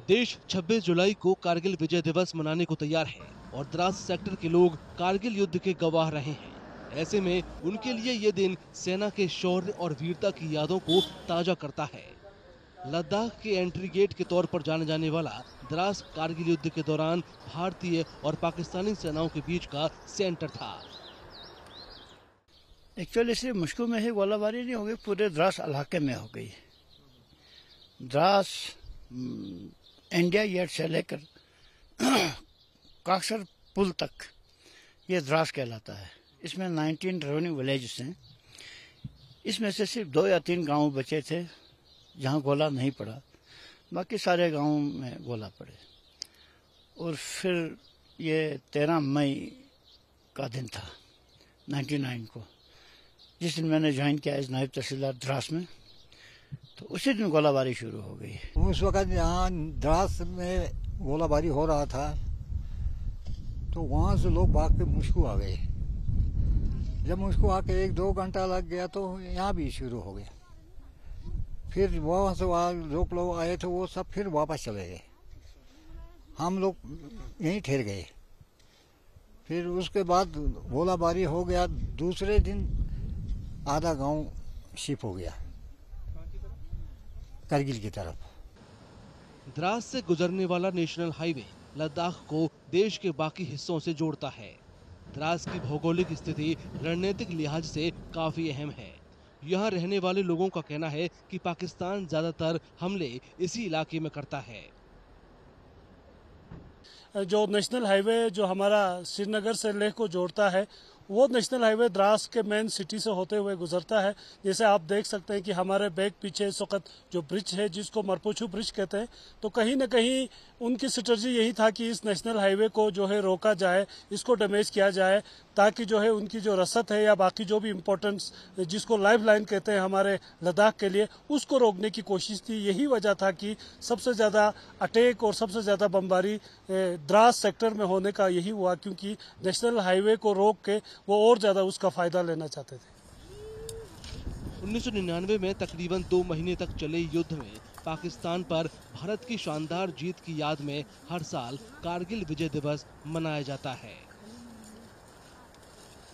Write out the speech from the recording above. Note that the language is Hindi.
देश 26 जुलाई को कारगिल विजय दिवस मनाने को तैयार है और द्रास सेक्टर के लोग कारगिल युद्ध के गवाह रहे हैं। ऐसे में उनके लिए ये दिन सेना के शौर्य और वीरता की यादों को ताजा करता है। लद्दाख के एंट्री गेट के तौर पर जाने जाने वाला द्रास कारगिल युद्ध के दौरान भारतीय और पाकिस्तानी सेनाओं के बीच का सेंटर था। एक्चुअली सिर्फ मुश्किल में ही गोलाबारी नहीं हो गई, पूरे द्रास इलाके में हो गई। द्रास इंडिया गेट से लेकर काक्सर पुल तक ये द्रास कहलाता है। इसमें 19 रेवेन्यू विलेजेस हैं। इसमें से सिर्फ 2 या 3 गांव बचे थे जहां गोला नहीं पड़ा, बाकी सारे गांवों में गोला पड़े। और फिर ये 13 मई का दिन था 99 को, जिस दिन मैंने ज्वाइन किया इस नायब तहसीलदार द्रास में, तो उसी दिन गोलाबारी शुरू हो गई। उस वक्त यहाँ द्रास में गोलाबारी हो रहा था, तो वहाँ से लोग भाग के मुश्किल आ गए। जब मुश्किल आके 1-2 घंटा लग गया तो यहाँ भी शुरू हो गया। फिर वहाँ से जो लोग आए थे वो सब फिर वापस चले गए। हम लोग यहीं ठहर गए। फिर उसके बाद गोलाबारी हो गया। दूसरे दिन आधा गांव शिफ्ट हो गया कारगिल की तरफ। द्रास से गुजरने वाला नेशनल हाईवे लद्दाख को देश के बाकी हिस्सों से जोड़ता है। द्रास की भौगोलिक स्थिति रणनीतिक लिहाज से काफी अहम है। यहाँ रहने वाले लोगों का कहना है कि पाकिस्तान ज्यादातर हमले इसी इलाके में करता है। जो नेशनल हाईवे जो हमारा श्रीनगर से लेह को जोड़ता है, वो नेशनल हाईवे द्रास के मेन सिटी से होते हुए गुजरता है। जैसे आप देख सकते हैं कि हमारे बैक पीछे इस वक्त जो ब्रिज है, जिसको मरपुछू ब्रिज कहते हैं, तो कहीं न कहीं उनकी स्ट्रेटजी यही था कि इस नेशनल हाईवे को जो है रोका जाए, इसको डैमेज किया जाए, ताकि जो है उनकी जो रसद है या बाकी जो भी इम्पोर्टेंस जिसको लाइफ लाइन कहते हैं हमारे लद्दाख के लिए, उसको रोकने की कोशिश थी। यही वजह था कि सबसे ज़्यादा अटैक और सबसे ज़्यादा बमबारी द्रास सेक्टर में होने का यही हुआ, क्योंकि नेशनल हाईवे को रोक के वो और ज़्यादा उसका फ़ायदा लेना चाहते थे। 1999 में तकरीबन 2 महीने तक चले युद्ध में पाकिस्तान पर भारत की शानदार जीत की याद में हर साल कारगिल विजय दिवस मनाया जाता है।